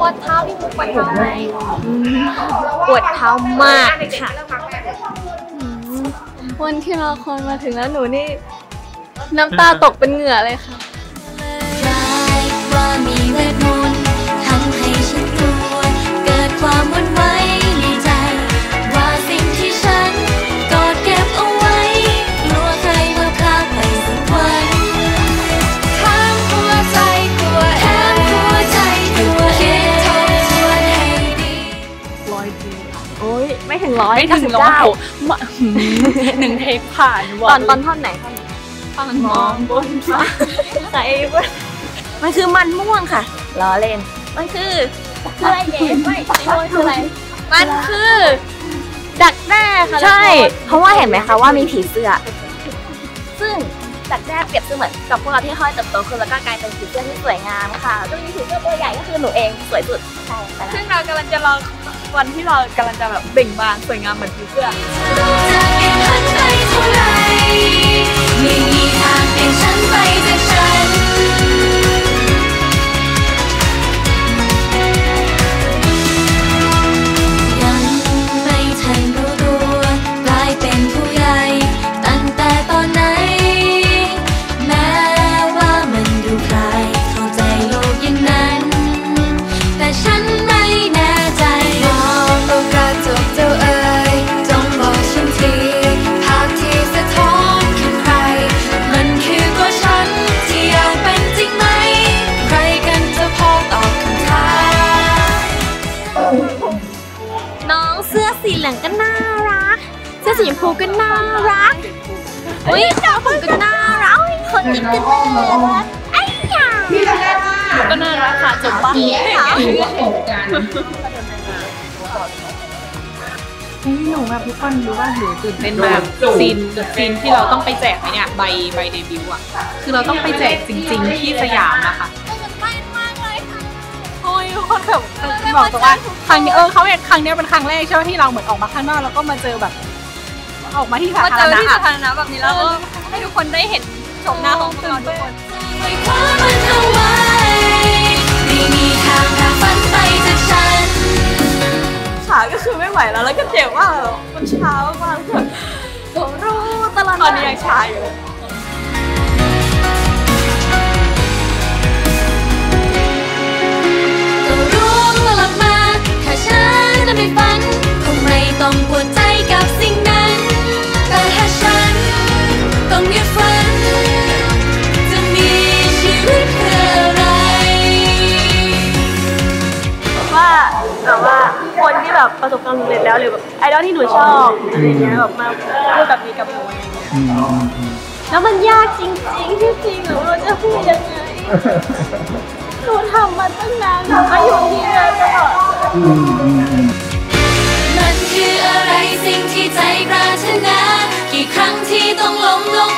วดเท้าพี่มุกปวดเท้าไหมปวดเท้ามากค่ะวันที่รอคอยมาถึงแล้วหนูนี่น้ำตาตกเป็นเหงื่อเลยค่ะว่ามีเวทมนต์ทำให้ฉันกลัวเกิดความหวั่นไหวในใจว่าสิ่งที่ฉันกอดเก็บเอาไว้กลัวใครมาพลาดไปสักวันข้างหัวใจกลัวแอบหัวใจกลัวคิดทบทวนให้ดี100 จริงโอ้ยไม่ถึง100ไม่ถึง100 1 เทคผ่านตอนท่อนไหนท่อนมองบนฟ้าใส่บนมันคือมันม่วงค่ะล้อเล่นมันคืออะไรเก๋ไม่คืออะไรมันคือดักแด้ค่ะใช่เพราะว่าเห็นไหมคะว่ามีผีเสื้อซึ่งดักแด้เปรียบเสมือนกับพวกเราที่ค่อยเติบโตขึ้นแล้วก็กลายเป็นผีเสื้อที่สวยงามค่ะซึ่งมีผีเสื้อตัวใหญ่ก็คือหนูเองสวยสุดใช่ซึ่งเรากำลังจะรอวันที่เรากำลังจะแบบเบ่งบานสวยงามเหมือนผีเสื้อไม่มีทางเป็นฉันไปจากฉันยังไม่ทันรู้ตัวกลายเป็นผู้ใหญ่ตั้งแต่ตอนไหนแม้ว่ามันดูคล้ายเข้าใจโลกอย่างนั้นแต่ฉันไม่แน่ใจมองตรงกระจกเจ้าเอ๋ยจงบอกฉันทีภาพที่สะท้อนคือใครมันคือตัวฉันที่อยากเป็นจริงไหมใครกันจะพอตอบคำถามน้องเสื้อสีเหลืองก็น่ารักเสื้อสีชมพูก็น่ารักอุ้ยเจ้าผมก็น่ารักคนนี้ก็น่ารักไอ้ยาก็น่ารักค่ะจบปะหนูแบบทุกคนรู้ว่าหนูตื่นเต้นมากซีนที่เราต้องไปแจกเนี่ยใบเดบิวต์อ่ะคือเราต้องไปแจกจริงๆที่สยามนะคะโอ้ยทุกคนแบบบอกแต่ว่าครั้งนี้เขาเนี่ยครั้งนี้เป็นครั้งแรกใช่ไหมที่เราเหมือนออกมาข้างนอกแล้วก็มาเจอแบบออกมาที่สาธารณะแบบนี้แล้วก็ให้ทุกคนได้เห็นชมหน้าของเราทุกคนขาก็คือไม่ไหวแล้วก็เจ็บมากมันเช้ามากผมรู้ตลอดตอนนี้ยังชาอยู่เลยก็รู้ตลอดมาถ้าฉันจะไม่ฝันคงไม่ต้องปวดใจกับสิ่งนั้นแต่ถ้าฉันต้องหยุดฝันจะมีชีวิตเพื่ออะไรว่าคนที่แบบประสบความสำเร็จแล้วหรือแบบไอดอลที่หนูชอบอะไรเงี้ยแบบมาพูดแบบนี้กับหนูอะไรเงี้ยแล้วมันยากจริงๆที่จริงหนูจะพูดยังไงหนูทำมาตั้งนานหนูก็อยู่ที่นั่นตลอดมันคืออะไรสิ่งที่ใจปรารถนากี่ครั้งที่ต้องล้มลง